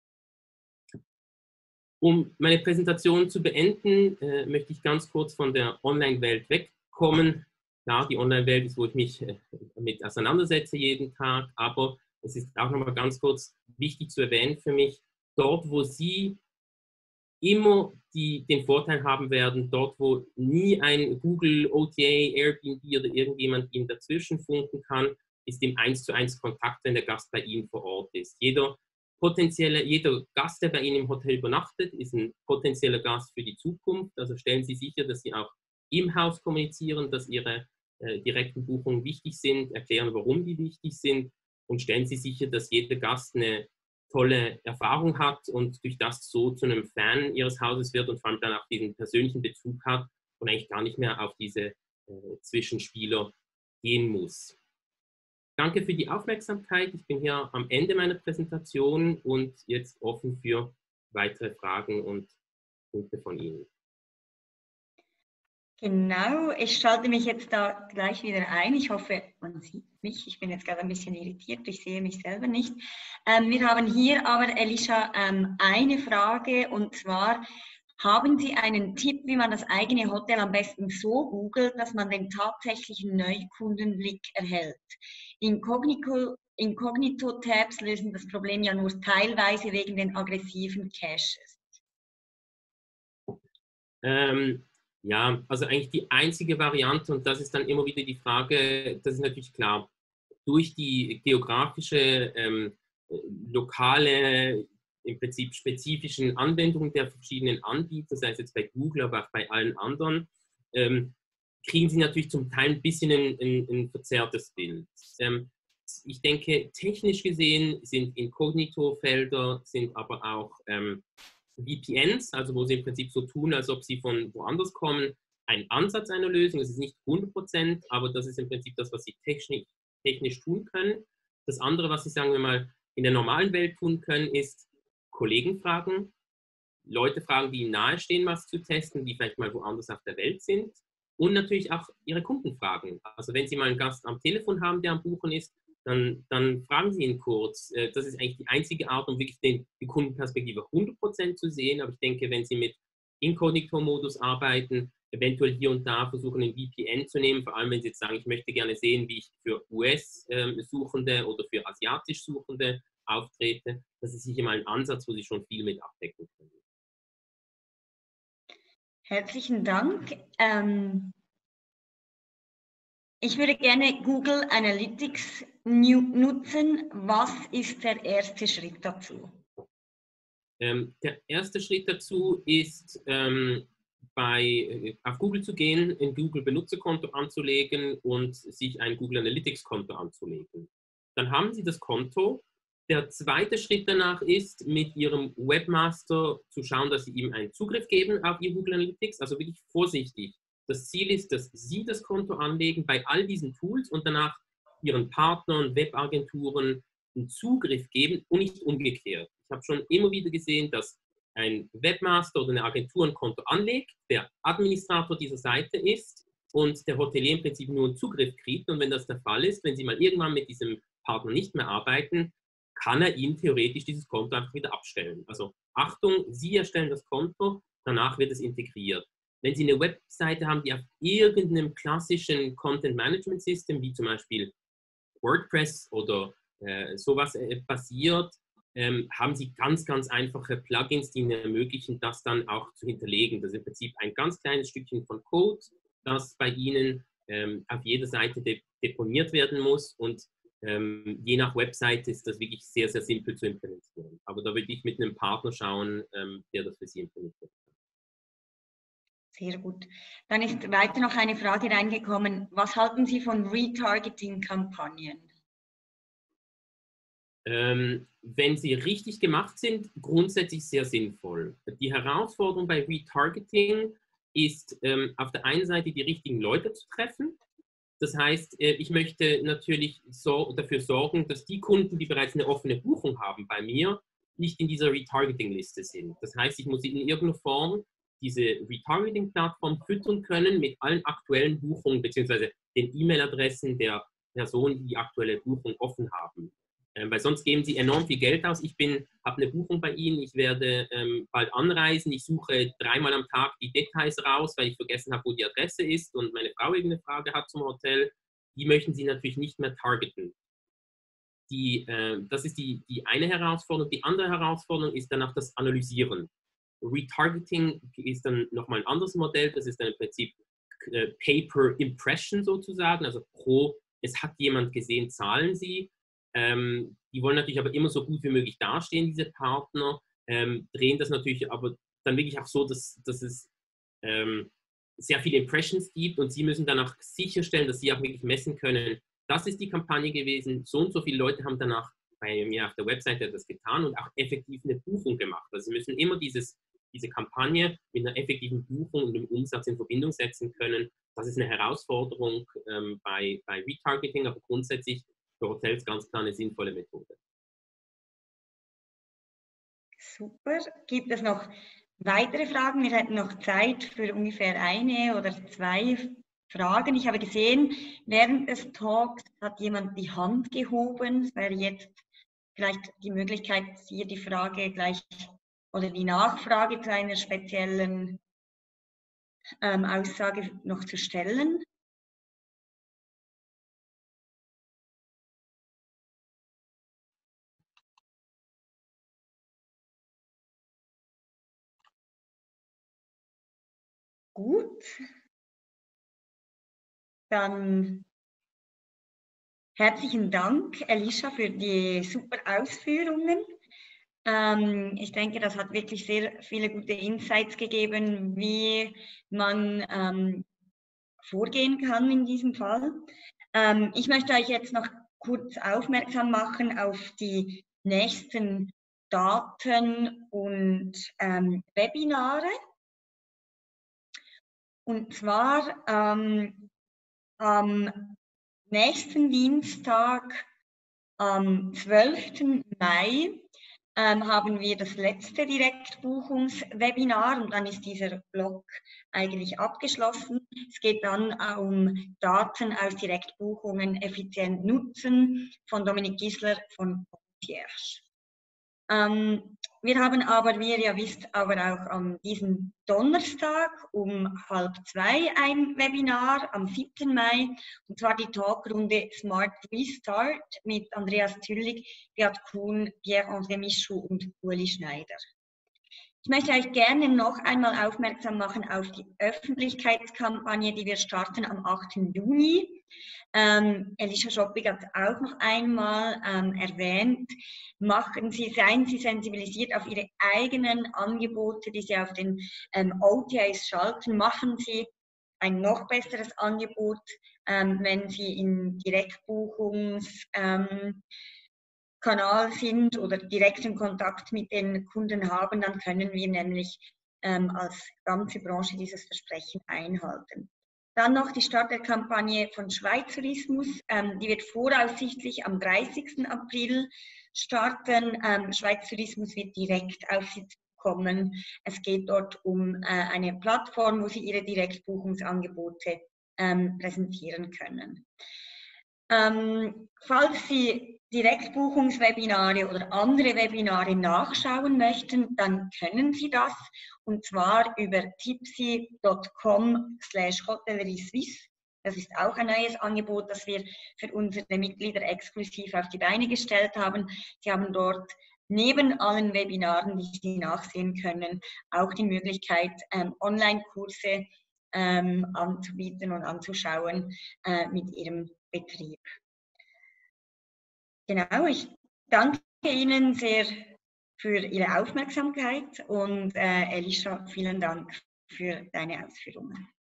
Um meine Präsentation zu beenden, möchte ich ganz kurz von der Online-Welt wegkommen. Klar, die Online-Welt ist, wo ich mich mit auseinandersetze jeden Tag, aber es ist auch nochmal ganz kurz wichtig zu erwähnen für mich, dort, wo Sie immer den Vorteil haben werden, dort, wo nie ein Google, OTA, Airbnb oder irgendjemand Ihnen dazwischen funken kann, ist im 1:1 Kontakt, wenn der Gast bei Ihnen vor Ort ist. Jeder Gast, der bei Ihnen im Hotel übernachtet, ist ein potenzieller Gast für die Zukunft. Also stellen Sie sicher, dass Sie auch im Haus kommunizieren, dass Ihre direkten Buchungen wichtig sind, erklären, warum die wichtig sind und stellen Sie sicher, dass jeder Gast eine tolle Erfahrung hat und durch das so zu einem Fan Ihres Hauses wird und vor allem dann auch diesen persönlichen Bezug hat und eigentlich gar nicht mehr auf diese Zwischenspieler gehen muss. Danke für die Aufmerksamkeit. Ich bin hier am Ende meiner Präsentation und jetzt offen für weitere Fragen und Punkte von Ihnen. Genau, ich schalte mich jetzt da gleich wieder ein. Ich hoffe, man sieht mich. Ich bin jetzt gerade ein bisschen irritiert, ich sehe mich selber nicht. Wir haben hier aber, Elisha, eine Frage, und zwar, haben Sie einen Tipp, wie man das eigene Hotel am besten so googelt, dass man den tatsächlichen Neukundenblick erhält? Inkognito-Tabs lösen das Problem ja nur teilweise wegen den aggressiven Caches. Ja, also eigentlich die einzige Variante, und das ist dann immer wieder die Frage, das ist natürlich klar, durch die geografische, lokale, im Prinzip spezifischen Anwendungen der verschiedenen Anbieter, sei es jetzt bei Google, aber auch bei allen anderen, kriegen Sie natürlich zum Teil ein bisschen ein verzerrtes Bild. Ich denke, technisch gesehen sind Inkognito-Felder, sind aber auch VPNs, also wo Sie im Prinzip so tun, als ob Sie von woanders kommen, ein Ansatz einer Lösung. Das ist nicht 100%, aber das ist im Prinzip das, was Sie technisch tun können. Das andere, was Sie, sagen wir mal, in der normalen Welt tun können, ist Kollegen fragen, Leute fragen, die Ihnen nahestehen, was zu testen, die vielleicht mal woanders auf der Welt sind, und natürlich auch Ihre Kunden fragen. Also wenn Sie mal einen Gast am Telefon haben, der am Buchen ist, dann fragen Sie ihn kurz. Das ist eigentlich die einzige Art, um wirklich die Kundenperspektive 100% zu sehen. Aber ich denke, wenn Sie mit Inkognito-Modus arbeiten, eventuell hier und da versuchen, einen VPN zu nehmen, vor allem wenn Sie jetzt sagen, ich möchte gerne sehen, wie ich für US-Suchende oder für asiatisch Suchende auftrete, das ist sicher mal ein Ansatz, wo Sie schon viel mit abdecken können. Herzlichen Dank. Ich würde gerne Google Analytics nutzen. Was ist der erste Schritt dazu? Der erste Schritt dazu ist, auf Google zu gehen, ein Google-Benutzerkonto anzulegen und sich ein Google Analytics-Konto anzulegen. Dann haben Sie das Konto. Der zweite Schritt danach ist, mit Ihrem Webmaster zu schauen, dass Sie ihm einen Zugriff geben auf Ihr Google Analytics. Also wirklich vorsichtig. Das Ziel ist, dass Sie das Konto anlegen bei all diesen Tools und danach Ihren Partnern, Webagenturen einen Zugriff geben und nicht umgekehrt. Ich habe schon immer wieder gesehen, dass ein Webmaster oder eine Agentur ein Konto anlegt, der Administrator dieser Seite ist und der Hotelier im Prinzip nur einen Zugriff kriegt. Und wenn das der Fall ist, wenn Sie mal irgendwann mit diesem Partner nicht mehr arbeiten, kann er Ihnen theoretisch dieses Konto einfach wieder abstellen. Also Achtung, Sie erstellen das Konto, danach wird es integriert. Wenn Sie eine Webseite haben, die auf irgendeinem klassischen Content-Management-System, wie zum Beispiel WordPress oder sowas basiert, haben Sie ganz, ganz einfache Plugins, die Ihnen ermöglichen, das dann auch zu hinterlegen. Das ist im Prinzip ein ganz kleines Stückchen von Code, das bei Ihnen auf jeder Seite deponiert werden muss, und je nach Website ist das wirklich sehr, sehr simpel zu implementieren. Aber da würde ich mit einem Partner schauen, der das für Sie implementiert. Sehr gut. Dann ist weiter noch eine Frage reingekommen. Was halten Sie von Retargeting-Kampagnen? Wenn sie richtig gemacht sind, grundsätzlich sehr sinnvoll. Die Herausforderung bei Retargeting ist, auf der einen Seite die richtigen Leute zu treffen. Das heißt, ich möchte natürlich dafür sorgen, dass die Kunden, die bereits eine offene Buchung haben bei mir, nicht in dieser Retargeting-Liste sind. Das heißt, ich muss in irgendeiner Form diese Retargeting-Plattform füttern können mit allen aktuellen Buchungen bzw. den E-Mail-Adressen der Personen, die die aktuelle Buchung offen haben. Weil sonst geben sie enorm viel Geld aus. Ich habe eine Buchung bei Ihnen, ich werde bald anreisen, ich suche 3-mal am Tag die Details raus, weil ich vergessen habe, wo die Adresse ist und meine Frau irgendeine Frage hat zum Hotel. Die möchten Sie natürlich nicht mehr targeten. Das ist die eine Herausforderung. Die andere Herausforderung ist danach das Analysieren. Retargeting ist dann nochmal ein anderes Modell, das ist dann im Prinzip Pay-per-Impression sozusagen, also es hat jemand gesehen, zahlen Sie. Die wollen natürlich aber immer so gut wie möglich dastehen, diese Partner, drehen das natürlich aber dann wirklich auch so, dass es sehr viele Impressions gibt und sie müssen danach sicherstellen, dass sie auch wirklich messen können, das ist die Kampagne gewesen, so und so viele Leute haben danach bei mir auf der Webseite das getan und auch effektiv eine Buchung gemacht. Also sie müssen immer diese Kampagne mit einer effektiven Buchung und dem Umsatz in Verbindung setzen können. Das ist eine Herausforderung bei Retargeting, aber grundsätzlich für Hotels ganz klar eine sinnvolle Methode. Super. Gibt es noch weitere Fragen? Wir hätten noch Zeit für ungefähr 1 oder 2 Fragen. Ich habe gesehen, während des Talks hat jemand die Hand gehoben. Es wäre jetzt vielleicht die Möglichkeit, hier die Frage gleich oder die Nachfrage zu einer speziellen Aussage noch zu stellen. Gut. Dann herzlichen Dank, Elisha, für die super Ausführungen. Ich denke, das hat wirklich sehr viele gute Insights gegeben, wie man vorgehen kann in diesem Fall. Ich möchte euch jetzt noch kurz aufmerksam machen auf die nächsten Daten und Webinare. Und zwar am nächsten Dienstag, am 12. Mai, haben wir das letzte Direktbuchungswebinar und dann ist dieser Blog eigentlich abgeschlossen. Es geht dann um Daten aus Direktbuchungen effizient nutzen von Dominik Gisler von Concierge. Wir haben aber, wie ihr ja wisst, aber auch an diesem Donnerstag um 12:30 ein Webinar am 7. Mai, und zwar die Talkrunde Smart Restart mit Andreas Züllig, Beat Kuhn, Pierre-André Michaud und Uli Schneider. Ich möchte euch gerne noch einmal aufmerksam machen auf die Öffentlichkeitskampagne, die wir starten am 8. Juni. Elisha Schoppig hat es auch noch einmal erwähnt. Seien Sie sensibilisiert auf Ihre eigenen Angebote, die Sie auf den OTAs schalten. Machen Sie ein noch besseres Angebot, wenn Sie in Direktbuchungskanal sind oder direkten Kontakt mit den Kunden haben, dann können wir nämlich als ganze Branche dieses Versprechen einhalten. Dann noch die Start der Kampagne von Schweizerismus, die wird voraussichtlich am 30. April starten. Schweizerismus wird direkt auf Sie kommen. Es geht dort um eine Plattform, wo Sie Ihre Direktbuchungsangebote präsentieren können. Falls Sie Direktbuchungswebinare oder andere Webinare nachschauen möchten, dann können Sie das, und zwar über tipsy.com/hotelleriesuisse. Das ist auch ein neues Angebot, das wir für unsere Mitglieder exklusiv auf die Beine gestellt haben. Sie haben dort neben allen Webinaren, die Sie nachsehen können, auch die Möglichkeit, Online-Kurse anzubieten und anzuschauen mit Ihrem Betrieb. Genau, ich danke Ihnen sehr für Ihre Aufmerksamkeit und Elisha, vielen Dank für deine Ausführungen.